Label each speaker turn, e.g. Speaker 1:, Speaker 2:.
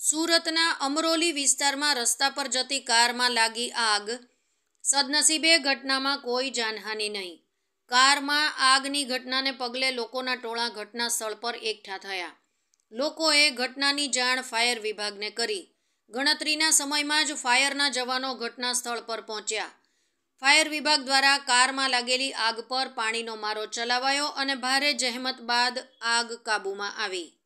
Speaker 1: સુરતના અમરોલી વિસ્તારમાં રસ્તા પર જતી કારમાં લાગી આગ। સદનસીબે ઘટનામાં કોઈ જાનહાનિ નહીં। કારમાં આગની ઘટનાને પગલે લોકોના ટોળા ઘટના સ્થળ પર એકઠા થયા। લોકોએ ઘટનાની જાણ ફાયર વિભાગને કરી। ગણતરીના સમયમાં જ ફાયરના જવાનો ઘટના સ્થળ પર પહોંચ્યા। ફાયર વિભાગ દ્વારા કારમાં લાગેલી આગ પર પાણીનો મારો ચલાવાયો અને ભારે જહેમત બાદ આગ કાબૂમાં આવી।